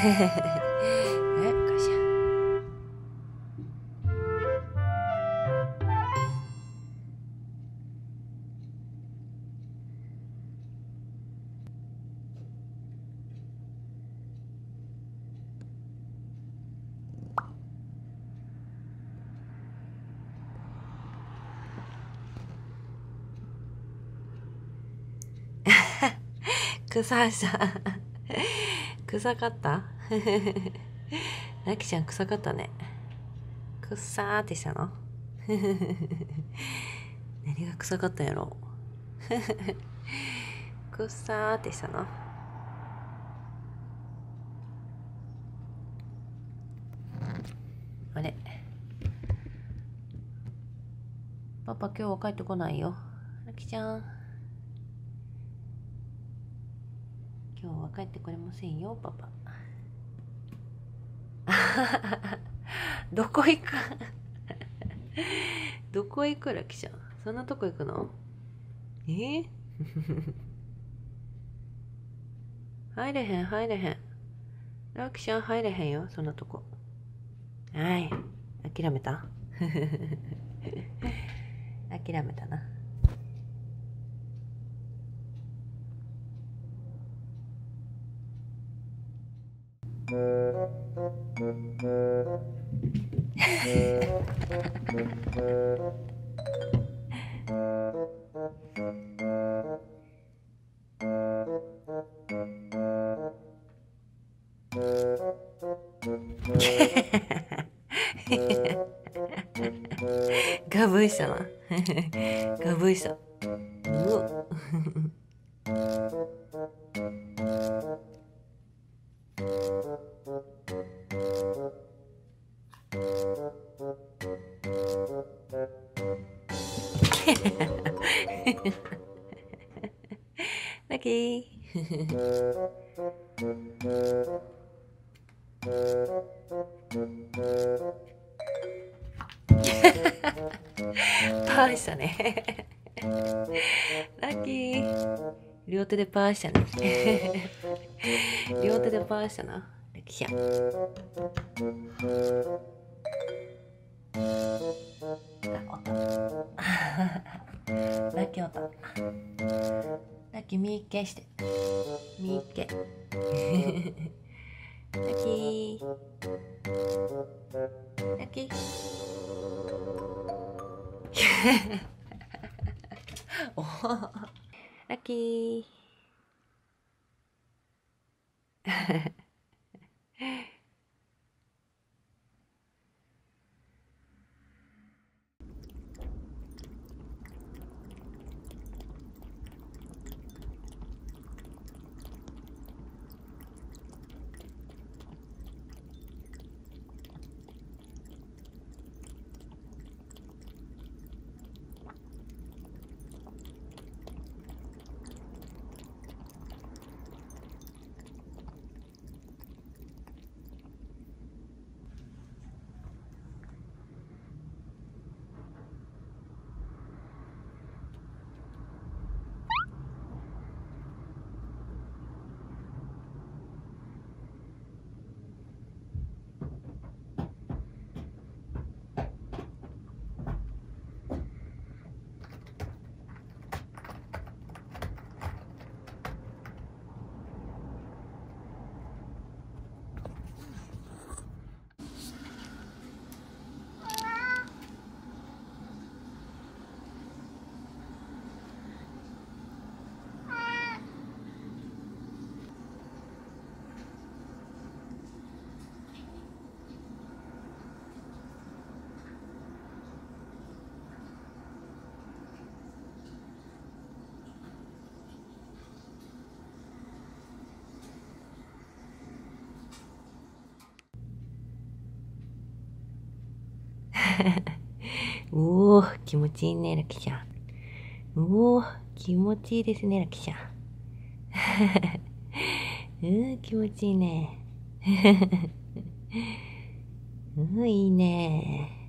かしら。臭さ臭かったラキちゃん臭かったね。くっさーってしたの何が臭かったんやろくっさーってしたの。あれ、パパ今日は帰ってこないよ。ラキちゃん今日は帰ってこれませんよ、パパ。どこ行くどこ行くラキちゃん。そんなとこ行くの？入れへん、入れへん。ラキちゃん入れへんよ、そんなとこ。はい。諦めた諦めたな。ガブイしたなガブイした。ラッキーパーしたねラッキー両手でパーしたね両手でパーしたな。ラッキーちゃんラッキーおった。ラッキーミーケしてミーケラッキーラッキーおラッキーおー、気持ちいいね、ラキちゃん。おー、気持ちいいですね、ラキちゃん。気持ちいいね。いいね。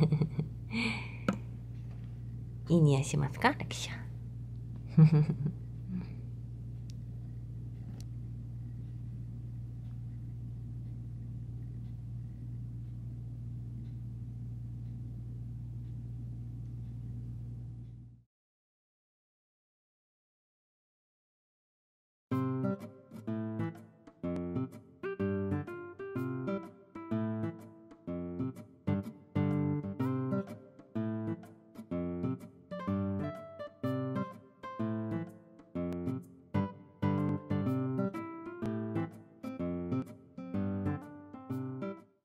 いい匂いしますか、ラキちゃん。